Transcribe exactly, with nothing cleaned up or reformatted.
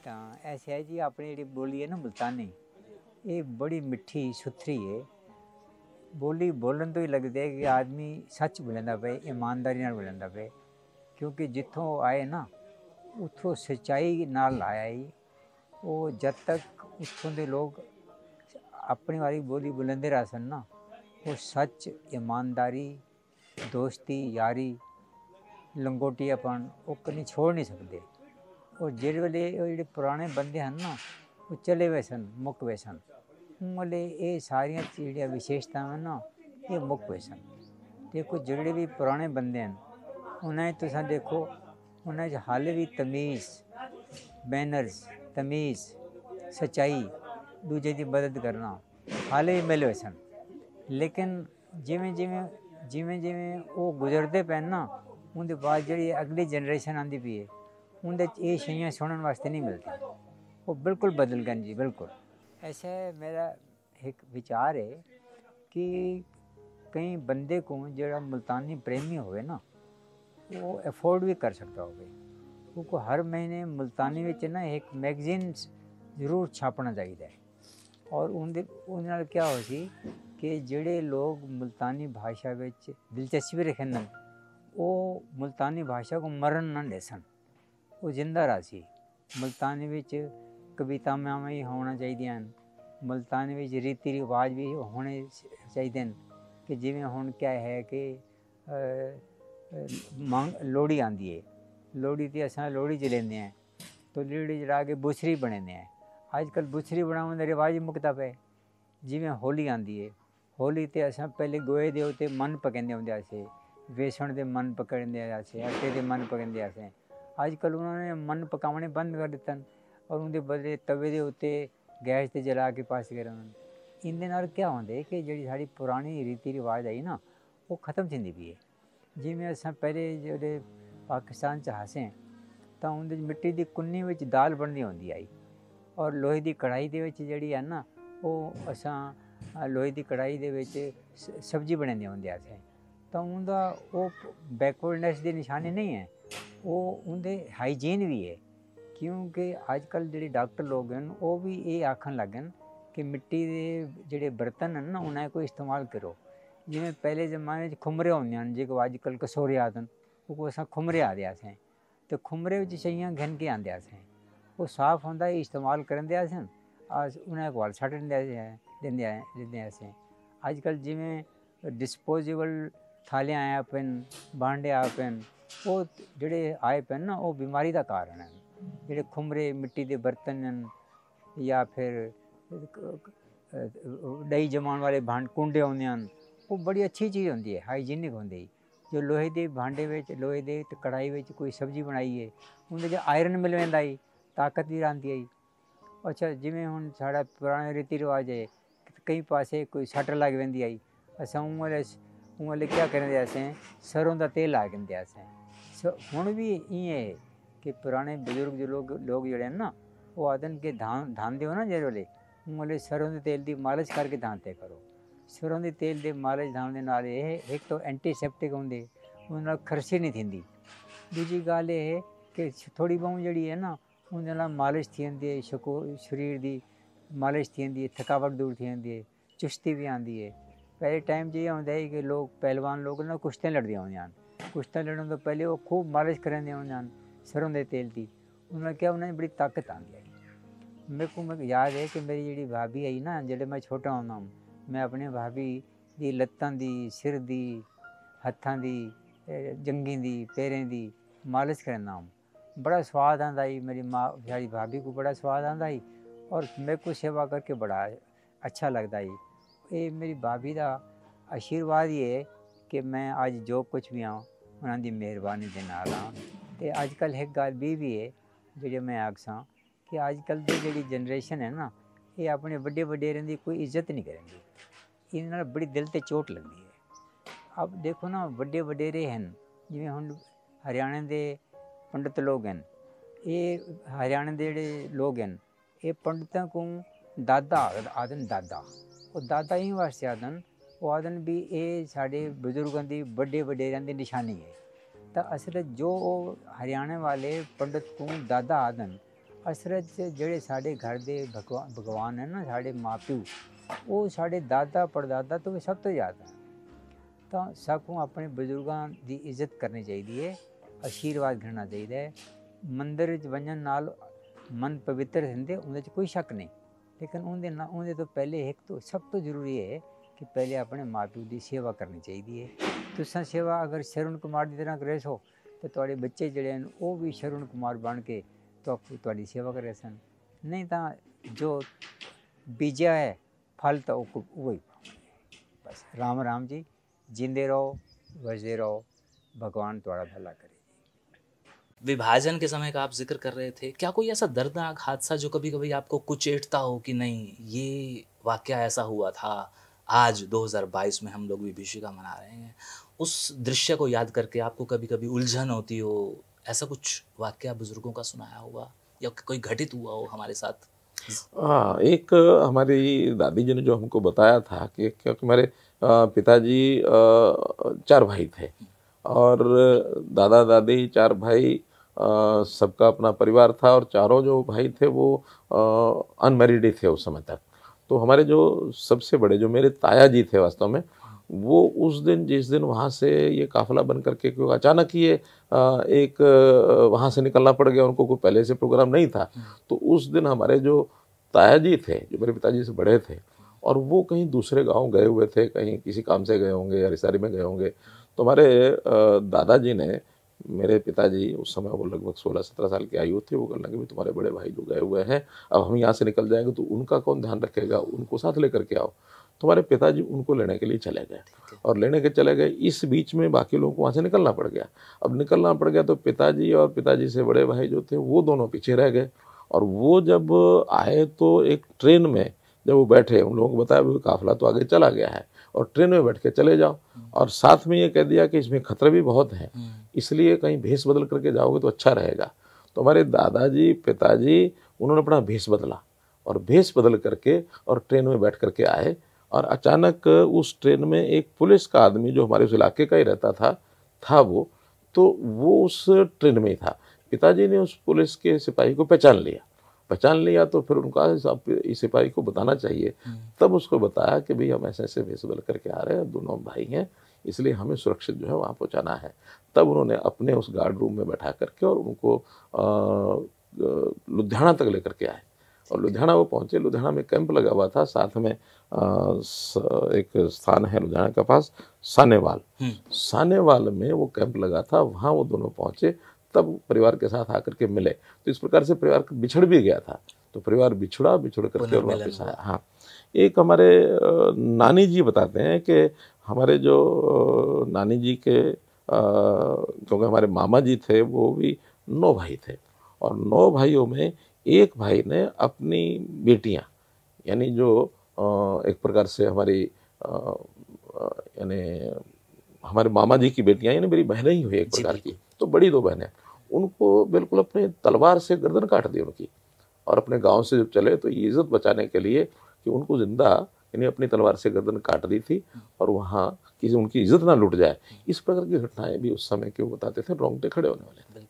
ਤਾਂ ऐसे है जी अपनी जी बोली है ना मुल्तानी, ये बड़ी मिठी सुथरी है। बोली बोलन तो ही लगता है कि आदमी सच बोलता पे, ईमानदारी नाल बोलता पे, क्योंकि जिथों आए ना उथों सच्चाई नाल आया ही। वो जब तक उथों दे लोग अपनी वाली बोली बुलंदे रह सन ना, वो सच, ईमानदारी, दोस्ती, यारी, लंगोटियापन वो कहीं छोड़ नहीं सकते। और जिस वेले जो पुराने बंदे हैं ना वो चले हुए सन, मुक गए सन, उन वेले ये सारिया जी विशेषताएं ना ये मुक गए सन। देखो जोड़े भी पुराने बंदे हैं उन्हें तुसा देखो, उन्हें हाले भी तमीज़, बैनर्स, तमीज़, सच्चाई, दूजे की मदद करना हाले भी मिले हुए सन। लेकिन जिमें जिमें जिमें जिमें वो गुजरते पे ना, उनके बाद जी अगली जनरेशन आती पी है उनके ये चीज़ें सुनने वास्ते नहीं मिलती, वो बिल्कुल बदल गए जी, बिल्कुल। ऐसा मेरा एक विचार है कि कई बंदे को जो मुल्तानी प्रेमी होवे ना वो अफोर्ड भी कर सकता हो, क्योंकि हर महीने मुल्तानी विच ना एक मैगजीन जरूर छापना चाहिए। और उन्हें क्या हो सी कि जोड़े लोग मुल्तानी भाषा विच दिलचस्पी रखें वो मुल्तानी भाषा को मरण न दे सन, वो जिंदा रहा सी। मुल्तानी विच कवितावां भी होना चाहिए, मुल्तानी विच रीति रिवाज भी होने चाहिए कि जिमें हुण क्या है कि मंग लोहड़ी आती है, लोहड़ी तो असां लोहड़ी जलाते हैं, तो लोहड़ी जला के बुछरी बनाते हैं। अजकल बुछरी बनाने का रिवाज ही मुकता पे। जिमें होली आती है, होली तो असां पहले गोए के उत्ते मन पकाते होंगे से, बेसन के मन पकड़ते से, आटे के मन पकाते से। अजकल उन्होंने मन पकाने बंद कर दिता और उनके बदले तवे के उत्ते गैस से जला के पास कर। इनके नाल क्या होंगे कि जी साड़ी पुरानी रीति रिवाज आई ना वो खत्म थी पी है। जिमें असां पहले जो पाकिस्तान च हसें तो उनके मिट्टी की कुन्नी में दाल बननी होंगी आई, और लोहे की कढ़ाई के जी है ना वो असां लोहे की कढ़ाई के सब्जी बनाने होंगे असें। तो उनका वो बैकवर्डनेस की निशानी नहीं है, वो उनके हाइजीन भी है। क्योंकि अजकल जो डॉक्टर लोग हैं वो भी ये आखन लग गए कि मिट्टी के जोड़े बर्तन हैं ना उन्हें कोई इस्तेमाल करो। जिमें पहले जमाने खुमरे होंगे जो अजकल कसोरे आते हैं वो अस खुमरे आते असें, तो खुमरे चीज़ा घिन के आते असें, वो साफ होंगे इस्तेमाल करें असें अस उन्हें वाल सट देंगे देंगे असें। अजकल जिमें डिस्पोजेबल थालियां आया पेन, भांडे आ पेन, वो जोड़े आए पेन ना वो बीमारी का कारण है। जोड़े खुमरे मिट्टी के बर्तन हैं या फिर दही जमान वाले भांड कुंडे होंगे हैं, वो बड़ी अच्छी चीज़ होती है, हाइजीनिक होंगी। जो लोहे के भांडे में लोहे के कढ़ाई में कोई सब्जी बनाई है उनके जो आयरन मिल जाता है, ताकत भी आती है। अच्छा जिमें हुण साड़ा पुराना रीति रिवाज है कई पासे कोई सट लग पैंदी आई, असां उंगले उंगले क्या करेंगे असें सरों का तेल ला देंगे असें। हुण भी इं है कि पुराने बुजुर्ग जो लोग लोग जोड़े ना वो आदन के धान धान हो ना जिस वेले उंगले सरों के तेल की मालिश करके धानते करो। सरों के तेल के मालिश धान के नाल एक तो एंटीसैप्टिक होंगे, उन खरसी नहीं थी। दूजी गल ये है कि थोड़ी बहुत जी है ना उन मालिश थी जाती है, शको शरीर की मालिश थी जाती है, थकावट दूर थी जाती है, चुस्ती भी आती है। पहले टाइम ये होंगे है कि लोग पहलवान लोग ना कुश्तियाँ लड़ते होंगे, कुश्तियाँ लड़ने तो पहले वो खूब मालिश करेंगे होंगे सरों के तेल की, उन्होंने क्या उन्हें बड़ी ताकत आती है। मेरे को मेरे याद है कि मेरी जी भाभी आई ना जो मैं छोटा होंदा मैं अपने भाभी की लत्तां की, सिर की, हत्थां की, जंघी की, पैरें की मालिश करना हूँ। बड़ा स्वाद आता ही, मेरी माँ सारी भाभी को बड़ा स्वाद आता ही और मेरे को सेवा करके बड़ा अच्छा लगता ही। ये मेरी भाभी का आशीर्वाद ही है कि मैं आज जो कुछ भी हाँ उन्होंने मेहरबानी के नाल हाँ। तो अजकल एक गल भी भी है जी मैं आखसा कि अजकल की जी जनरेशन है ना ये अपने बड़े वडेरों की कोई इज्जत नहीं करेंगी, इन बड़ी दिल से चोट लगती है। अब देखो ना बड़े वडेरे हैं जिमें हम हरियाणा के पंडित लोग हैं, ये हरियाणा के जोड़े लोग हैं ये पंडितों को दादा आदन दादा वो दादा ही वास्ते आदन वो आदन भी ये साढ़े बुजुर्गों की बड़े वडेरों की निशानी है। तो असल जो हरियाणा वाले पंडित को दादा आदन ਅਸਲ 'ਚ ਜਿਹੜੇ ਸਾਡੇ ਘਰ ਦੇ ਭਗਵਾ ਭਗਵਾਨ ਹੈ ਨਾ, ਸਾਡੇ ਮਾਂ ਪਿਓ, ਉਹ ਸਾਡੇ ਦਾਦਾ ਪੜਦਾਦਾ ਤੋਂ ਵੀ ਸਭ ਤੋਂ ਜ਼ਿਆਦਾ। ਤਾਂ ਸਗੋਂ ਆਪਣੇ ਬਜ਼ੁਰਗਾਂ ਦੀ ਇੱਜ਼ਤ ਕਰਨੀ ਚਾਹੀਦੀ ਹੈ, ਆਸ਼ੀਰਵਾਦ ਕਰਨਾ ਚਾਹੀਦਾ ਹੈ। ਮੰਦਰ ਵਿੱਚ ਵੰਜਣ ਨਾਲ ਮਨ ਪਵਿੱਤਰ ਹੁੰਦੇ, ਉਹਦੇ 'ਚ ਕੋਈ ਸ਼ੱਕ ਨਹੀਂ। ਲੇਕਿਨ ਉਹਦੇ ਨਾਲ ਉਹਦੇ ਤੋਂ ਪਹਿਲੇ ਇੱਕ ਤੋਂ ਸਭ ਤੋਂ ਜ਼ਰੂਰੀ ਹੈ ਕਿ ਪਹਿਲੇ ਆਪਣੇ ਮਾਂ ਪਿਓ ਦੀ ਸੇਵਾ ਕਰਨੀ ਚਾਹੀਦੀ ਹੈ। ਤੁਸੀਂ ਸੇਵਾ ਅਗਰ ਸ਼ਰਵਣ ਕੁਮਾਰ ਦੀ ਤਰ੍ਹਾਂ ਕਰੇ ਸੋ ਤਾਂ ਤੁਹਾਡੇ ਬੱਚੇ ਜਿਹੜੇ ਹਨ ਉਹ ਵੀ ਸ਼ਰਵਣ ਕੁਮਾਰ ਬਣ ਕੇ ਤੁਹਾਡੀ ਸੇਵਾ ਕਰੇ ਸਨ। ਨਹੀਂ ਤਾਂ ਜੋ ਬੀਜਿਆ ਹੈ फल तो वही। बस राम राम जी, जिंदे रहो, बसते रहो, भगवान थोड़ा भला करे। विभाजन के समय का आप जिक्र कर रहे थे, क्या कोई ऐसा दर्दनाक हादसा जो कभी कभी आपको कुचेठता हो कि नहीं ये वाकया ऐसा हुआ था, आज दो हज़ार बाईस में हम लोग विभीषिका मना रहे हैं, उस दृश्य को याद करके आपको कभी कभी उलझन होती हो, ऐसा कुछ वाकया बुजुर्गों का सुनाया होगा या कोई घटित हुआ हो हमारे साथ? हाँ, एक हमारी दादी जी ने जो हमको बताया था कि क्योंकि हमारे पिताजी चार भाई थे और दादा दादी चार भाई, सबका अपना परिवार था और चारों जो भाई थे वो अनमैरिड ही थे उस समय तक। तो हमारे जो सबसे बड़े जो मेरे ताया जी थे वास्तव में, वो उस दिन जिस दिन वहाँ से ये काफ़िला बन करके, क्योंकि अचानक ये एक वहाँ से निकलना पड़ गया, उनको कोई पहले से प्रोग्राम नहीं था। तो उस दिन हमारे जो ताया जी थे, जो मेरे पिताजी से बड़े थे, और वो कहीं दूसरे गांव गए हुए थे, कहीं किसी काम से गए होंगे या रिश्तेदारी में गए होंगे। तो हमारे दादाजी ने, मेरे पिताजी उस समय वो लगभग सोलह सत्रह साल की आयु थी, वो कहने लगे तुम्हारे बड़े भाई जो गए हुए हैं, अब हम यहाँ से निकल जाएंगे तो उनका कौन ध्यान रखेगा, उनको साथ लेकर के आओ। तो हमारे पिताजी उनको लेने के लिए चले गए और लेने के चले गए। इस बीच में बाकी लोगों को वहाँ से निकलना पड़ गया। अब निकलना पड़ गया तो पिताजी और पिताजी से बड़े भाई जो थे वो दोनों पीछे रह गए। और वो जब आए तो एक ट्रेन में जब वो बैठे, उन लोगों को बताया भाई काफिला तो आगे चला गया है और ट्रेन में बैठ के चले जाओ, और साथ में ये कह दिया कि इसमें खतरा भी बहुत है, इसलिए कहीं भेष बदल करके जाओगे तो अच्छा रहेगा। तो हमारे दादाजी पिताजी उन्होंने अपना भेष बदला और भेष बदल करके और ट्रेन में बैठ करके आए। और अचानक उस ट्रेन में एक पुलिस का आदमी जो हमारे उस इलाके का ही रहता था था वो तो वो उस ट्रेन में ही था। पिताजी ने उस पुलिस के सिपाही को पहचान लिया पहचान लिया तो फिर उनका इस सिपाही को बताना चाहिए। तब उसको बताया कि भाई हम ऐसे ऐसे भेष बदल करके आ रहे हैं, दोनों भाई हैं, इसलिए हमें सुरक्षित जो है वहाँ पहुँचाना है। तब उन्होंने अपने उस गार्ड रूम में बैठा करके और उनको लुधियाना तक लेकर के आए और लुधियाना वो पहुँचे। लुधियाना में कैंप लगा हुआ था, साथ में आ, स, एक स्थान है लुधियाना के पास सानेवाल, सानेवाल में वो कैंप लगा था, वहाँ वो दोनों पहुँचे। तब परिवार के साथ आकर के मिले। तो इस प्रकार से परिवार बिछड़ भी गया था, तो परिवार बिछड़ा बिछड़ करके और वापस आया। हाँ, एक हमारे नानी जी बताते हैं कि हमारे जो नानी जी के, क्योंकि हमारे मामा जी थे वो भी नौ भाई थे और नौ भाइयों में एक भाई ने अपनी बेटियां, यानी जो एक प्रकार से हमारी यानी हमारे मामा जी की बेटियां, यानी मेरी बहनें ही हुई एक प्रकार की, तो बड़ी दो बहनें, उनको बिल्कुल अपने तलवार से गर्दन काट दी उनकी। और अपने गांव से जब चले तो ये इज्जत बचाने के लिए कि उनको जिंदा यानी अपनी तलवार से गर्दन काट दी थी और वहाँ किसी उनकी इज्जत ना लुट जाए। इस प्रकार की घटनाएं भी उस समय के वो बताते थे, रोंगटे खड़े होने वाले।